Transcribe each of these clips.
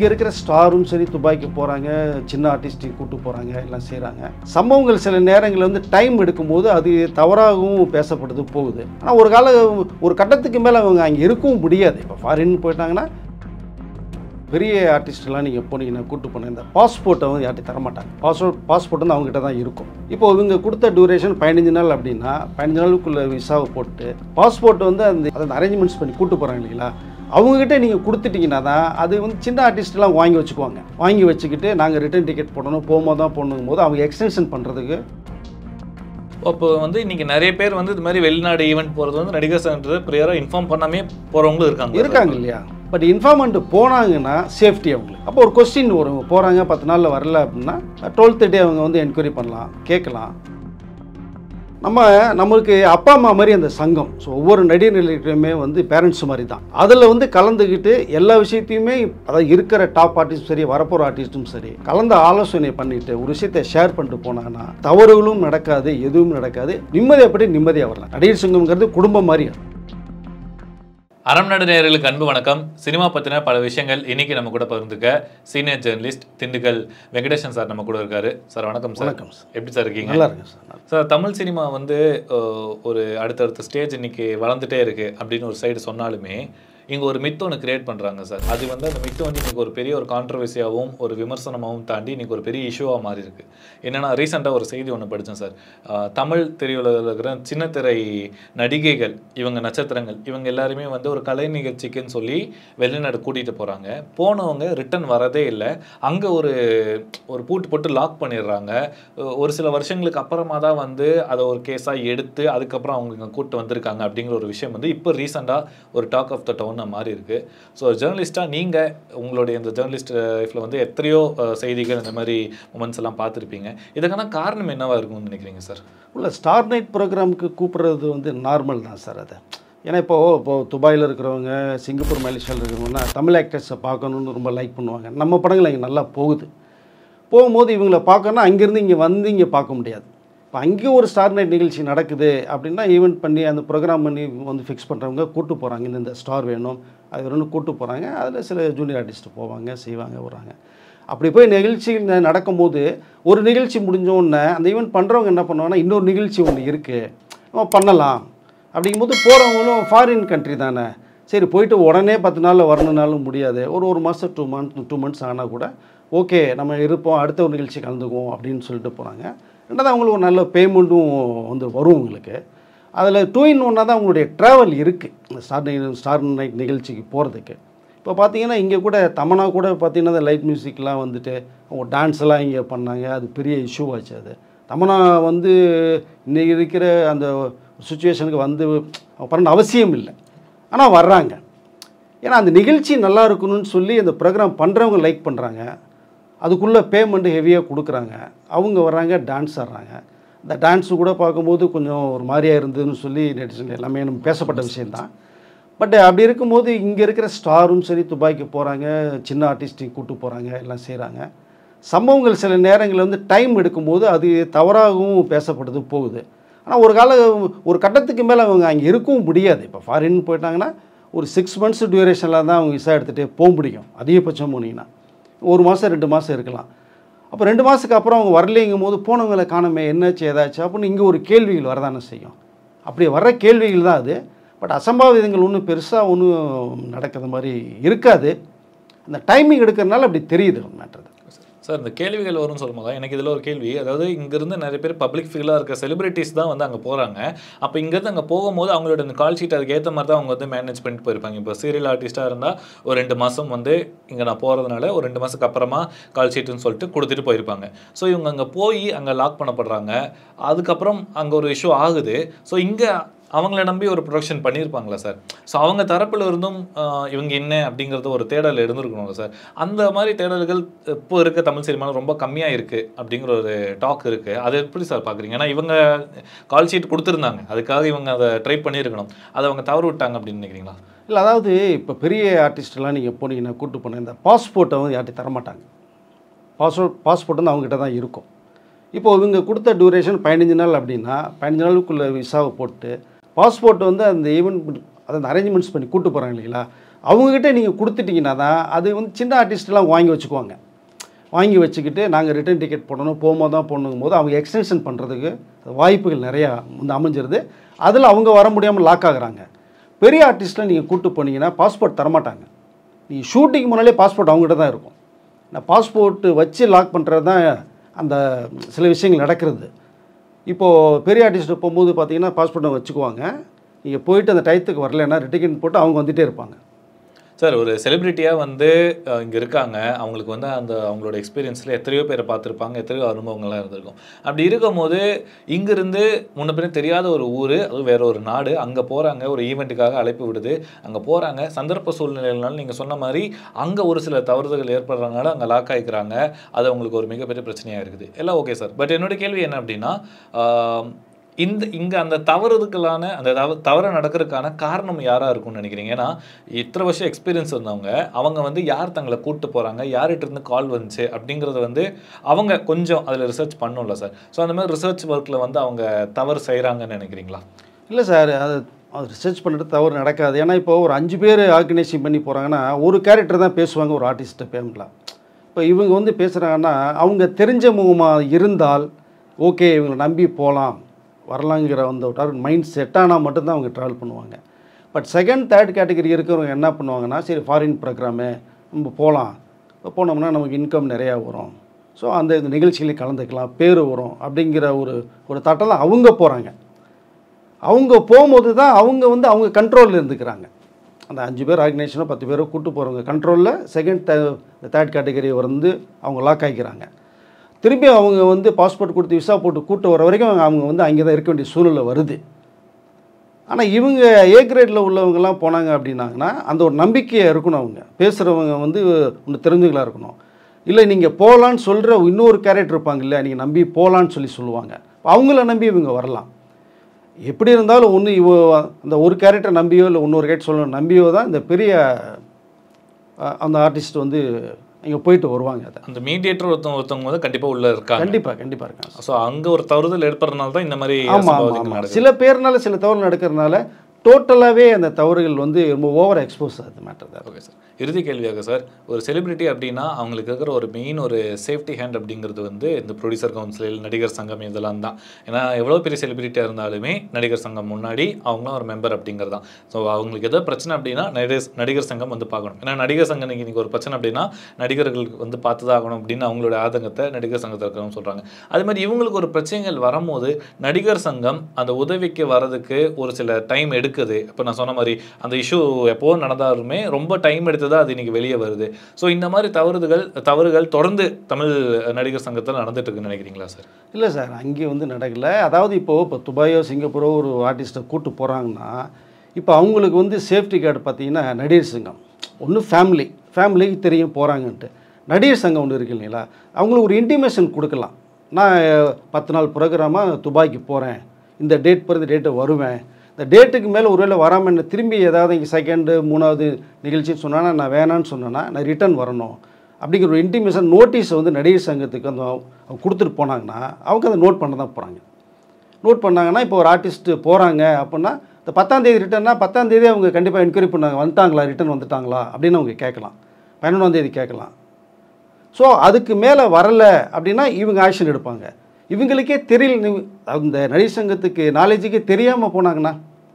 இங்கே இருக்கிற ஸ்டாரும் சரி துபாய்க்கு போகிறாங்க, சின்ன ஆர்டிஸ்ட்டையும் கூப்பிட்டு போகிறாங்க, எல்லாம் செய்கிறாங்க. சம்பவங்கள் சில நேரங்களில் வந்து டைம் எடுக்கும்போது அது தவறாகவும் பேசப்படுது போகுது. ஆனால் ஒரு கட்டத்துக்கு மேலே அவங்க அங்கே இருக்கவும் முடியாது. இப்போ ஃபாரின் போயிட்டாங்கன்னா பெரிய ஆர்டிஸ்ட்லாம் நீங்கள் போனீங்கன்னா கூப்பிட்டு போனேன், இந்த பாஸ்போர்ட்டை வந்து யார்ட்டையும் தரமாட்டாங்க. பாஸ்போர்ட் வந்து அவங்ககிட்ட தான் இருக்கும். இப்போ இவங்க கொடுத்த டியூரேஷன் 15 நாள் அப்படின்னா 15 நாளுக்குள்ள விசாவை போட்டு பாஸ்போர்ட் வந்து அந்த அரேஞ்ச்மெண்ட்ஸ் பண்ணி கூப்பிட்டு போகிறாங்க இல்லைங்களா, அவங்ககிட்ட நீங்கள் கொடுத்துட்டிங்கன்னா தான் அது வந்து சின்ன ஆர்டிஸ்ட்லாம் வாங்கி வச்சுக்குவாங்க. வாங்கி வச்சுக்கிட்டு நாங்கள் ரிட்டர்ன் டிக்கெட் போடணும், போகும்போது தான் போடணும் போது அவங்க எக்ஸ்டென்ஷன் பண்ணுறதுக்கு. அப்போ வந்து இன்றைக்கி நிறைய பேர் வந்து இது மாதிரி வெளிநாடு ஈவெண்ட் போகிறது வந்து நடிகர் சங்கன்றது ப்ரியராக இன்ஃபார்ம் பண்ணாமே போகிறவங்களும் இருக்காங்க இல்லையா. பட் இன்ஃபார்மெண்ட் போனாங்கன்னா சேஃப்டி அவங்களுக்கு. அப்போ ஒரு கொஸ்டின் வரும், போகிறாங்க 10 நாளில் வரல அப்படின்னா 12th டே அவங்க வந்து என்கொயரி பண்ணலாம், கேட்கலாம். நம்மளுக்கு அப்பா அம்மா மாதிரி அந்த சங்கம். ஸோ ஒவ்வொரு நடிகர்களுக்குமே வந்து பேரண்ட்ஸ் மாதிரி தான். அதில் வந்து கலந்துக்கிட்டு எல்லா விஷயத்தையுமே, அதாவது இருக்கிற டாப் ஆர்டிஸ்டும் சரி, வரப்போகிற ஆர்டிஸ்ட்டும் சரி, கலந்து ஆலோசனை பண்ணிவிட்டு ஒரு விஷயத்தை ஷேர் பண்ணிட்டு போனாங்கன்னா தவறுகளும் நடக்காது, எதுவும் நடக்காது, நிம்மதியாக வரலாம். நடிகர் சங்கம்ங்கிறது குடும்பம் மாதிரி. அறம் நாடு நேயர்களுக்கு அன்பு வணக்கம். சினிமா பற்றின பல விஷயங்கள் இன்றைக்கி நம்ம கூட பகிர்ந்துக்க senior journalist Dindigul Venkatesan sir நம்ம கூட இருக்காரு. சார் வணக்கம் சார். வணக்கம் சார். எப்படி சார் இருக்கீங்க? நல்லா இருக்கு சார். சார், தமிழ் சினிமா வந்து ஒரு அடுத்தடுத்த ஸ்டேஜ் இன்றைக்கி வளர்ந்துட்டே இருக்குது அப்படின்னு ஒரு சைடு சொன்னாலுமே இங்கே ஒரு மித்து ஒன்று கிரியேட் பண்ணுறாங்க சார். அது வந்து அந்த மித்து வந்து இன்றைக்கி ஒரு பெரிய ஒரு கான்ட்ரவர்சியாகவும் ஒரு விமர்சனமாகவும் தாண்டி இன்றைக்கி ஒரு பெரிய இஷ்யூவாக மாறி இருக்குது. என்னென்னா, ரீசெண்டாக ஒரு செய்தி ஒன்று படித்தேன் சார். தமிழ் திரையுலகில் இருக்கிற சின்ன திரை நடிகைகள், இவங்க நட்சத்திரங்கள், இவங்க எல்லாருமே வந்து ஒரு கலை நிகழ்ச்சிக்குன்னு சொல்லி வெளிநாடு கூட்டிகிட்டு போகிறாங்க. போனவங்க ரிட்டன் வரதே இல்லை. அங்கே ஒரு பூட்டு போட்டு லாக் பண்ணிடுறாங்க. ஒரு சில வருஷங்களுக்கு அப்புறமா தான் வந்து அதை ஒரு கேஸாக எடுத்து அதுக்கப்புறம் அவங்க இங்கே கூப்பிட்டு வந்திருக்காங்க அப்படிங்கிற ஒரு விஷயம் வந்து இப்போ ரீசெண்டாக ஒரு டாக் ஆஃப் த டவுன் மாறி இருக்கு. ஸோ ஜேர்னலிஸ்டாக நீங்கள் உங்களுடைய இந்த ஜேர்னலிஸ்ட் லைஃப்பில் வந்து எத்தனையோ செய்திகள் இந்த மாதிரி மொமெண்ட்ஸ் எல்லாம் பார்த்துருப்பீங்க. இதுக்கான காரணம் என்னவா இருக்கும்னு நினைக்கிறீங்க சார்? இல்லை, ஸ்டார் நைட் ப்ரோக்ராமுக்கு கூப்பிட்றது வந்து நார்மல் தான் சார். அது ஏன்னா இப்போது துபாயில் இருக்கிறவங்க, சிங்கப்பூர், மலேசியாவில் இருக்கிறவங்கன்னா தமிழ் ஆக்டர்ஸை பார்க்கணுன்னு ரொம்ப லைக் பண்ணுவாங்க. நம்ம படங்கள் இங்கே நல்லா போகும்போது இவங்கள பார்க்கணுன்னா அங்கேருந்து இங்கே வந்து இங்கே பார்க்க முடியாது. இப்போ அங்கேயும் ஒரு ஸ்டார் நைட் நிகழ்ச்சி நடக்குது அப்படின்னா ஈவெண்ட் பண்ணி அந்த ப்ரோக்ராம் பண்ணி வந்து ஃபிக்ஸ் பண்ணுறவங்க கூப்பிட்டு போகிறாங்க. இந்த ஸ்டார் வேணும் அது வேணும்னு கூப்பிட்டு போகிறாங்க. அதில் சில ஜூனியர் ஆர்டிஸ்ட்டு போவாங்க, செய்வாங்க, வராங்க. அப்படி போய் நிகழ்ச்சி நடக்கும்போது ஒரு நிகழ்ச்சி முடிஞ்சோடனே அந்த ஈவெண்ட் பண்ணுறவங்க என்ன பண்ணுவாங்கன்னா, இன்னொரு நிகழ்ச்சி ஒன்று இருக்குது, நம்ம பண்ணலாம் அப்படிங்கும்போது போகிறவங்களும் ஃபாரின் கண்ட்ரி தானே, சரி போயிட்டு உடனே 10 நாளில் வரணுனாலும் முடியாது, ஒரு மாதம் 2 months ஆனால் கூட ஓகே நம்ம இருப்போம், அடுத்த ஒரு நிகழ்ச்சி கலந்துக்குவோம் அப்படின்னு சொல்லிட்டு போகிறாங்க. ரெண்டாவது அவங்களுக்கு ஒரு நல்ல பேமெண்ட்டும் வந்து வரும் உங்களுக்கு. அதில் 2 in 1 தான் அவங்களுடைய ட்ராவல் இருக்குது இந்த ஸ்டார் நைட் நிகழ்ச்சிக்கு போகிறதுக்கு. இப்போ பார்த்தீங்கன்னா இங்கே கூட தமன்னா கூட பார்த்தீங்கன்னா அந்த லைட் மியூசிக்லாம் வந்துட்டு அவங்க டான்ஸ் எல்லாம் இங்கே பண்ணாங்க. அது பெரிய இஷ்யூ ஆச்சு. அது தமன்னா வந்து இன்றைக்கி இருக்கிற அந்த சுச்சுவேஷனுக்கு வந்து பண்ண அவசியம் இல்லை, ஆனால் வர்றாங்க. ஏன்னா அந்த நிகழ்ச்சி நல்லா இருக்கணும்னு சொல்லி அந்த ப்ரோக்ராம் பண்ணுறவங்க லைக் பண்ணுறாங்க. அதுக்குள்ளே பேமெண்ட்டு ஹெவியாக கொடுக்குறாங்க. அவங்க வர்றாங்க, டான்ஸ் ஆடுறாங்க. இந்த டான்ஸு கூட பார்க்கும்போது கொஞ்சம் ஒரு மாதிரியாக இருந்ததுன்னு சொல்லி நெட்டிசன் எல்லாமே நம்ம பேசப்பட்ட விஷயந்தான். பட் அப்படி இருக்கும்போது இங்கே இருக்கிற ஸ்டாரும் சரி துபாய்க்கு போகிறாங்க, சின்ன ஆர்டிஸ்ட்டையும் கூப்பிட்டு போகிறாங்க, எல்லாம் செய்கிறாங்க. சம்பவங்கள் சில நேரங்களில் வந்து டைம் எடுக்கும்போது அது தவறாகவும் பேசப்படுது போகுது. ஆனால் ஒரு கட்டத்துக்கு மேலே அவங்க அங்கே இருக்கவும் முடியாது. இப்போ ஃபாரின் போயிட்டாங்கன்னா ஒரு 6 months டியூரேஷனில் தான் அவங்க விசா எடுத்துகிட்டே போக முடியும். அதிகபட்சம் போனீங்கன்னா 1 மாதம் 2 மாதம் இருக்கலாம். அப்போ 2 மாதத்துக்கு அப்புறம் அவங்க வரலைங்கும் போது போனவங்களை காணமே, என்னாச்சு ஏதாச்சு அப்படின்னு இங்கே ஒரு கேள்விகள் வரதானே செய்யும். அப்படி வர்ற கேள்விகள் தான் அது. பட் அசம்பாவிதங்கள் ஒன்றும் பெருசாக ஒன்றும் நடக்கிற மாதிரி இருக்காது. அந்த டைமிங் எடுக்கிறதுனால அப்படி தெரியுது மேட்டர். சார், இந்த கேள்விகள் வரும்னு சொல்லும்போது எனக்கு இதில் ஒரு கேள்வி. அதாவது இங்கேருந்து நிறைய பேர் பப்ளிக் ஃபிகராக இருக்க செலிபிரிட்டிஸ் தான் வந்து அங்கே போகிறாங்க. அப்போ இங்கேருந்து அங்கே போகும்போது அவங்களோட இந்த கால் ஷீட் அதுக்கு ஏற்ற மாதிரி தான் அவங்க வந்து மேனேஜ் பண்ணிட்டு போயிருப்பாங்க. இப்போ சீரியல் ஆர்டிஸ்ட்டாக இருந்தால் ஒரு 2 மாதம் வந்து இங்கே நான் போகிறதுனால ஒரு 2 மாதத்துக்கு அப்புறமா கால் ஷீட்டுன்னு சொல்லிட்டு கொடுத்துட்டு போயிருப்பாங்க. ஸோ இவங்க அங்கே போய் அங்கே லாக் பண்ணப்படுறாங்க. அதுக்கப்புறம் அங்கே ஒரு இஷ்யூ ஆகுது. ஸோ இங்கே அவங்கள நம்பி ஒரு ப்ரொடக்ஷன் பண்ணியிருப்பாங்களா சார்? ஸோ அவங்க தரப்பில் இருந்தும் இவங்க என்ன அப்படிங்கிறது ஒரு தேடல் இருந்திருக்கணும்ல சார். அந்த மாதிரி தேடல்கள் இப்போ இருக்க தமிழ் சினிமாவில் ரொம்ப கம்மியாக இருக்குது அப்படிங்கிற ஒரு டாக் இருக்குது. அதை எப்படி சார் பார்க்குறீங்க? ஏன்னா இவங்க கால் ஷீட் கொடுத்துருந்தாங்க, அதுக்காக இவங்க அதை ட்ரை பண்ணியிருக்கணும். அதை அவங்க தவறு விட்டாங்க அப்படின்னு நினைக்கிறீங்களா? இல்லை, அதாவது இப்போ பெரிய ஆர்டிஸ்டெல்லாம் நீங்கள் போனீங்கன்னா கூப்பிட்டு போனேன், இந்த பாஸ்போர்ட்டை வந்து யார்ட்டையும் தரமாட்டாங்க. பாஸ்போர்ட் வந்து அவங்ககிட்ட தான் இருக்கும். இப்போது இவங்க கொடுத்த டியூரேஷன் 15 நாள் அப்படின்னா 15 நாளுக்குள்ள விசாவை போட்டு பாஸ்போர்ட் வந்து அந்த ஈவெண்ட் அந்த அரேஞ்ச்மெண்ட்ஸ் பண்ணி கூப்பிட்டு போகிறாங்க இல்லைங்களா, அவங்கக்கிட்ட நீங்கள் கொடுத்துட்டிங்கன்னா தான் அது வந்து சின்ன ஆர்டிஸ்ட்லாம் வாங்கி வச்சுக்குவாங்க. வாங்கி வச்சுக்கிட்டு நாங்கள் ரிட்டர்ன் டிக்கெட் போடணும், போகும்போது தான் போடணுங்கும் போது அவங்க எக்ஸ்டென்ஷன் பண்ணுறதுக்கு வாய்ப்புகள் நிறையா வந்து அமைஞ்சிருது. அதில் அவங்க வர முடியாமல் லாக் ஆகுறாங்க. பெரிய ஆர்டிஸ்ட்டில் நீங்கள் கூப்பிட்டு போனீங்கன்னா பாஸ்போர்ட் தரமாட்டாங்க. நீங்கள் ஷூட்டிங் முன்னாலே பாஸ்போர்ட் அவங்ககிட்ட தான் இருக்கும். நான் பாஸ்போர்ட்டு வச்சு லாக் பண்ணுறது தான் அந்த சில விஷயங்கள் நடக்கிறது. இப்போது பெரிய ஆர்டிஸ்ட்டு போகும்போது பார்த்தீங்கன்னா பாஸ்போர்ட்டை வச்சுக்குவாங்க. நீங்கள் போயிட்டு அந்த டயத்துக்கு வரலைன்னா ரிட்டிக்கெட் போட்டு அவங்க வந்துகிட்டே இருப்பாங்க. சார் ஒரு செலிபிரிட்டியாக வந்து இங்கே இருக்காங்க, அவங்களுக்கு வந்து அந்த அவங்களோட எக்ஸ்பீரியன்ஸில் எத்தனையோ பேரை பார்த்துருப்பாங்க, எத்தனையோ அனுபவங்கள்லாம் இருந்திருக்கும். அப்படி இருக்கும்போது இங்கேருந்து முன்ன பின்ன தெரியாத ஒரு ஊர், அதுவும் வேற ஒரு நாடு, அங்கே போகிறாங்க, ஒரு ஈவெண்ட்டுக்காக அழைப்பு விடுது, அங்கே போகிறாங்க. சந்தர்ப்ப சூழ்நிலைகள்னால நீங்கள் சொன்ன மாதிரி அங்கே ஒரு சில தவறுதல் ஏற்படுறதுனால அங்கே லாக் ஆகிக்கிறாங்க. அது அவங்களுக்கு ஒரு மிகப்பெரிய பிரச்சனையாக இருக்குது. எல்லாம் ஓகே சார். பட் என்னோட கேள்வி என்ன அப்படின்னா, இங்கே அந்த தவறுதலுக்கான அந்த தவறு நடக்கிறதுக்கான காரணம் யாராக இருக்கும்னு நினைக்கிறீங்க? ஏன்னா இத்தனை வருஷம் எக்ஸ்பீரியன்ஸ் இருந்தவங்க, அவங்க வந்து யார் தங்களை கூப்பிட்டு போகிறாங்க, யார்கிட்ட இருந்து கால் வந்துச்சு அப்படிங்கிறத வந்து அவங்க கொஞ்சம் அதில் ரிசர்ச் பண்ணணும்ல சார். ஸோ அந்த மாதிரி ரிசர்ச் ஒர்க்கில் வந்து அவங்க தவறு செய்கிறாங்கன்னு நினைக்கிறீங்களா? இல்லை சார், அது ரிசர்ச் பண்ணிட்டு தவறு நடக்காது. ஏன்னா இப்போ ஒரு 5 பேர் ஆர்கனைசிங் பண்ணி போகிறாங்கன்னா ஒரு கேரக்டர் தான் பேசுவாங்க ஒரு ஆர்டிஸ்ட்டை பேமெண்ட்லாம். இப்போ இவங்க வந்து பேசுகிறாங்கன்னா அவங்க தெரிஞ்ச முகமாக இருந்தால் ஓகே, இவங்களை நம்பி போகலாம் வரலாங்கிற அந்த ஒரு மைண்ட் செட் ஆனால் மட்டும்தான் அவங்க ட்ராவல் பண்ணுவாங்க. பட் செகண்ட் தேர்ட் கேட்டகரி இருக்கிறவங்க என்ன பண்ணுவாங்கன்னா, சரி ஃபாரின் ப்ரோக்ராமு நம்ம போகலாம், இப்போ போனோம்னா நமக்கு இன்கம் நிறையா வரும், ஸோ அந்த இந்த நிகழ்ச்சிகளை கலந்துக்கலாம், பேர் வரும் அப்படிங்கிற ஒரு தாட்டெல்லாம் அவங்க போகிறாங்க. அவங்க போகும்போது தான் அவங்க வந்து அவங்க கண்ட்ரோலில் இருந்துக்கிறாங்க. அந்த 5 பேர் ஆர்கனைசேஷனோ 10 பேரோ கூப்பிட்டு போகிறவங்க கண்ட்ரோலில் செகண்ட் தேர்ட் கேட்டகரி வந்து அவங்க லாக் ஆகிக்கிறாங்க. திரும்பி அவங்க வந்து பாஸ்போர்ட் கொடுத்து விசா போட்டு கூட்டு வர வரைக்கும் அவங்க வந்து அங்கே தான் இருக்க வேண்டிய சூழ்நிலை வருது. ஆனால் இவங்க ஏ கிரேடில் உள்ளவங்கெல்லாம் போனாங்க அப்படின்னாங்கன்னா அந்த ஒரு நம்பிக்கையாக இருக்கணும். அவங்க பேசுகிறவங்க வந்து ஒன்று தெரிஞ்சுகளாக இருக்கணும். இல்லை நீங்கள் போகலான்னு சொல்கிற இன்னொரு கேரக்டர் இருப்பாங்க இல்லை, நீங்கள் நம்பி போகலான்னு சொல்லுவாங்க. அவங்கள நம்பி இவங்க வரலாம். எப்படி இருந்தாலும் ஒன்று அந்த ஒரு கேரக்டர் நம்பியோ இல்லை இன்னொரு கேரக்டர் சொல்லணும் நம்பியோ தான் இந்த பெரிய அந்த ஆர்டிஸ்ட் வந்து இங்கே போயிட்டு வருவாங்க. அதை அந்த மீடியேட்டர் ஒருத்தவங்க வந்து கண்டிப்பாக உள்ளே இருக்காங்க. கண்டிப்பாக இருக்காங்க. ஸோ அங்கே ஒரு தவறுதல் ஏற்படுறதுனால தான் இந்த மாதிரி சில பேர்னால சில தவறு நடக்கிறதுனால டோட்டலாகவே அந்த தவறுகள் வந்து ரொம்ப ஓவர் எக்ஸ்போஸ் ஆகுது மேட்டர் தான். Okay sir. இறுதி கேள்வியாக சார், ஒரு செலிபிரிட்டி அப்படின்னா அவங்களுக்கு இருக்கிற ஒரு மெயின் ஒரு சேஃப்டி ஹேண்ட் அப்படிங்கிறது வந்து இந்த ப்ரொடியூசர் கவுன்சில், நடிகர் சங்கம் இதெல்லாம் தான். ஏன்னா எவ்வளோ பெரிய செலிபிரிட்டியாக இருந்தாலுமே நடிகர் சங்கம் முன்னாடி அவங்களாம் ஒரு மெம்பர் அப்படிங்கிறது தான். ஸோ அவங்களுக்கு எதாவது பிரச்சனை அப்படின்னா நடிகர் சங்கம் வந்து பார்க்கணும். ஏன்னா நடிகர் சங்கம் இன்றைக்கி ஒரு பிரச்சனை அப்படின்னா நடிகர்களுக்கு வந்து பார்த்து தான் ஆகணும் அப்படின்னு அவங்களோட ஆதங்கத்தை நடிகர் சங்கத்தில் இருக்கிறவங்க சொல்கிறாங்க. அது மாதிரி இவங்களுக்கு ஒரு பிரச்சனைகள் வரும்போது நடிகர் சங்கம் அந்த உதவிக்கு வர்றதுக்கு ஒரு சில டைம் எடுக்குது. இப்போ நான் சொன்ன மாதிரி அந்த இஷ்யூ எப்போ நடந்தாலுமே ரொம்ப டைம் எடுத்து தான் அது இன்னைக்கு வெளியே வருது. ஸோ இந்த மாதிரி தவறுகள் தொடர்ந்து தமிழ் நடிகர் சங்கத்தில் நடந்துட்டு இருக்குன்னு நினைக்கிறீங்களா சார்? இல்லை சார், அங்கே வந்து நடக்கல. அதாவது இப்போ துபாயோ சிங்கப்பூரோ ஒரு ஆர்டிஸ்ட்டை கூப்பிட்டு போகிறாங்கன்னா இப்போ அவங்களுக்கு வந்து சேஃப்டி கார்டு பார்த்தீங்கன்னா நடிகர் சங்கம் ஒன்று ஃபேமிலிக்கு தெரியும் போகிறாங்கன்ட்டு. நடிகர் சங்கம் ஒன்று இருக்கு இல்லைங்களா, அவங்களுக்கு ஒரு இன்டிமேஷன் கொடுக்கலாம். நான் 10 நாள் ப்ரோக்ராமாக துபாய்க்கு போகிறேன், இந்த டேட் பிறந்த டேட்டை வருவேன், இந்த டேட்டுக்கு மேலே ஒருவேளை வராமல் என்ன திரும்பி ஏதாவது இங்கே செகண்டு 3வது நிகழ்ச்சின்னு சொன்னால் நான் வேணான்னு சொன்னேன்னா நான் ரிட்டர்ன் வரணும் அப்படிங்கிற ஒரு இன்டிமேஷன் நோட்டீஸை வந்து நடிகர் சங்கத்துக்கு அந்த அவங்க கொடுத்துட்டு போனாங்கன்னா அவங்க அதை நோட் பண்ண தான் போகிறாங்க. நோட் பண்ணாங்கன்னா இப்போ ஒரு ஆர்டிஸ்ட்டு போகிறாங்க அப்படின்னா இந்த 10ஆம் தேதி ரிட்டர்னா 10ஆம் தேதி அவங்க கண்டிப்பாக என்கொயரி பண்ணாங்க, வந்துட்டாங்களா ரிட்டர்ன் வந்துட்டாங்களா அப்படின்னு அவங்க கேட்கலாம். 11ஆம் தேதி கேட்கலாம். ஸோ அதுக்கு மேலே வரலை அப்படின்னா இவங்க ஆக்ஷன் எடுப்பாங்க. இவங்களுக்கே தெரியல, அந்த நடிகர் சங்கத்துக்கு நாலேஜுக்கே தெரியாமல் போனாங்கன்னா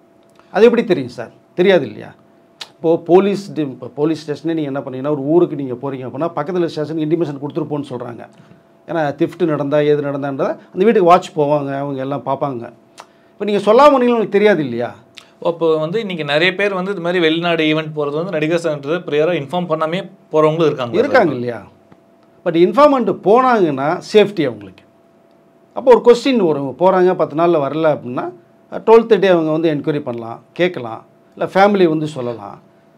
அது எப்படி தெரியும் சார்? தெரியாது இல்லையா. இப்போது போலீஸ் ஸ்டேஷனே நீங்கள் என்ன பண்ணீங்கன்னா ஒரு ஊருக்கு நீங்கள் போகிறீங்க அப்படின்னா பக்கத்தில் ஸ்டேஷனுக்கு இன்டிமேஷன் கொடுத்துருப்போன்னு சொல்கிறாங்க. ஏன்னா திஃப்ட்டு நடந்தால் எது நடந்தான்றதை அந்த வீட்டுக்கு வாட்ச் போவாங்க, அவங்க எல்லாம் பார்ப்பாங்க. இப்போ நீங்கள் சொல்லாமல் போனீங்கன்னா உங்களுக்கு தெரியாது இல்லையா. அப்போ வந்து இன்றைக்கி நிறைய பேர் வந்து இது மாதிரி வெளிநாடு ஈவெண்ட் போகிறது வந்து நடிகர் சங்கத்தை ப்ரியராக இன்ஃபார்ம் பண்ணாமே போகிறவங்களும் இருக்காங்க இல்லையா. பட் இன்ஃபார்மெண்ட்டு போனாங்கன்னா சேஃப்டி அவங்களுக்கு. அப்போ ஒரு கொஸ்டின் வரும், போகிறாங்க 10 நாளில் வரல அப்படின்னா 12th டே அவங்க வந்து என்கொயரி பண்ணலாம், கேட்கலாம், இல்லை ஃபேமிலி வந்து சொல்லலாம்.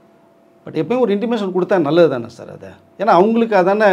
பட் எப்போயும் ஒரு இன்டிமேஷன் கொடுத்தா நல்லது தானே சார் அது. ஏன்னா அவங்களுக்கு அதானே,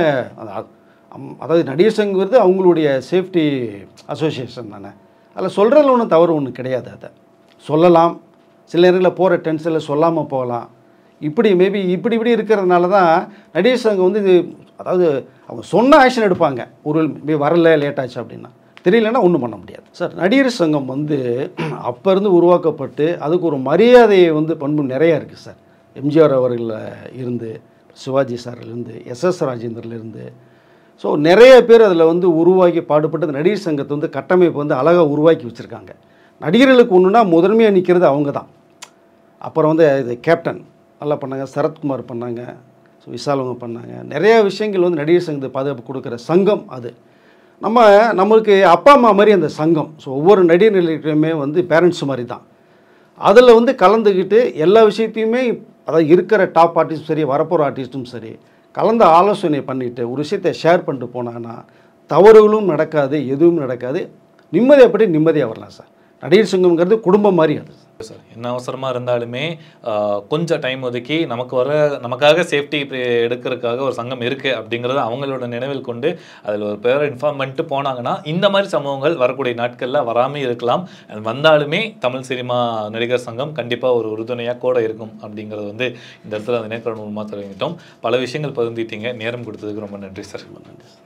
அதாவது நடிகர் சங்கிறது அவங்களுடைய சேஃப்டி அசோசியேஷன் தானே. அதில் சொல்கிறதுல ஒன்றும் தவறு ஒன்றும் கிடையாது. அதை சொல்லலாம், சில நேரங்களில் போகிற டென்ஷனில் சொல்லாமல் போகலாம். மேபி இப்படி இருக்கிறதுனால தான் நடிகர் சங்கம் வந்து இது, அதாவது அவங்க சொன்ன ஆக்ஷன் எடுப்பாங்க. ஒரு வரல லேட் ஆச்சு அப்படின்னா, தெரியலன்னா ஒன்றும் பண்ண முடியாது சார். நடிகர் சங்கம் வந்து அப்போ இருந்து உருவாக்கப்பட்டு அதுக்கு ஒரு மரியாதையை வந்து பண்பு நிறையா இருக்குது சார். எம்ஜிஆர் அவர்கள் இருந்து, சிவாஜி சார்லேருந்து, எஸ்எஸ் ராஜேந்திரலேருந்து, ஸோ நிறைய பேர் அதில் வந்து உருவாக்கி பாடுபட்டு அந்த நடிகர் சங்கத்தை வந்து கட்டமைப்பு வந்து அழகாக உருவாக்கி வச்சுருக்காங்க. நடிகர்களுக்கு ஒன்றுனா முதன்மையாக நிற்கிறது அவங்க தான். அப்புறம் வந்து இது கேப்டன் நல்லா பண்ணாங்க, சரத்குமார் பண்ணாங்க, ஸோ விஷால் அவங்க பண்ணாங்க. நிறையா விஷயங்கள் வந்து நடிகர் சங்கத்தை பாதுகாப்பு கொடுக்குற சங்கம் அது. நம்மளுக்கு அப்பா அம்மா மாதிரி அந்த சங்கம். ஸோ ஒவ்வொரு நடிகர்களுக்குமே வந்து பேரண்ட்ஸ் மாதிரி தான். அதில் வந்து கலந்துக்கிட்டு எல்லா விஷயத்தையுமே, அதாவது இருக்கிற டாப் ஆர்டிஸ்ட்டும் சரி, வரப்போகிற ஆர்டிஸ்ட்டும் சரி, கலந்து ஆலோசனை பண்ணிவிட்டு ஒரு விஷயத்தை ஷேர் பண்ணிட்டு போனாங்கன்னா தவறுகளும் நடக்காது, எதுவும் நடக்காது, நிம்மதியாக வரலாம் சார். நடிகர் சங்கம்ங்கிறது குடும்பம் மாதிரி அது சார். என்ன அவசரமாக இருந்தாலுமே கொஞ்சம் டைம் ஒதுக்கி நமக்காக சேஃப்டி எடுக்கிறதுக்காக ஒரு சங்கம் இருக்குது அப்படிங்கிறத அவங்களோட நினைவில் கொண்டு அதில் ஒரு பேரை இன்ஃபார்ம் பண்ணிட்டு போனாங்கன்னா இந்த மாதிரி சம்பவங்கள் வரக்கூடிய நாட்களில் வராமல் இருக்கலாம். வந்தாலுமே தமிழ் சினிமா நடிகர் சங்கம் கண்டிப்பாக ஒரு உறுதுணையாக கூட இருக்கும் அப்படிங்கிறது வந்து இந்த இடத்துல அந்த நேர்காணல் மூலமாக தெரிவித்தோம். பல விஷயங்கள் பகிர்ந்துட்டீங்க. நேரம் கொடுத்ததுக்கு ரொம்ப நன்றி சார். ரொம்ப நன்றி.